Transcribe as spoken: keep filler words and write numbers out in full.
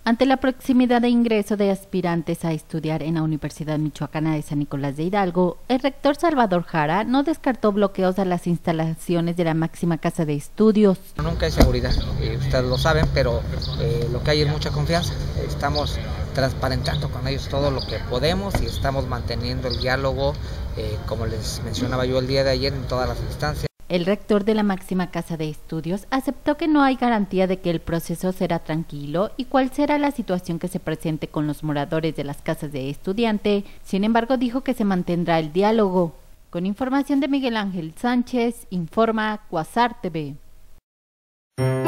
Ante la proximidad de ingreso de aspirantes a estudiar en la Universidad Michoacana de San Nicolás de Hidalgo, el rector Salvador Jara no descartó bloqueos a las instalaciones de la máxima casa de estudios. Nunca hay seguridad, eh, ustedes lo saben, pero eh, lo que hay es mucha confianza. Estamos transparentando con ellos todo lo que podemos y estamos manteniendo el diálogo, eh, como les mencionaba yo el día de ayer, en todas las instancias. El rector de la máxima casa de estudios aceptó que no hay garantía de que el proceso será tranquilo y cuál será la situación que se presente con los moradores de las casas de estudiante. Sin embargo, dijo que se mantendrá el diálogo. Con información de Miguel Ángel Sánchez, informa Cuasar T V.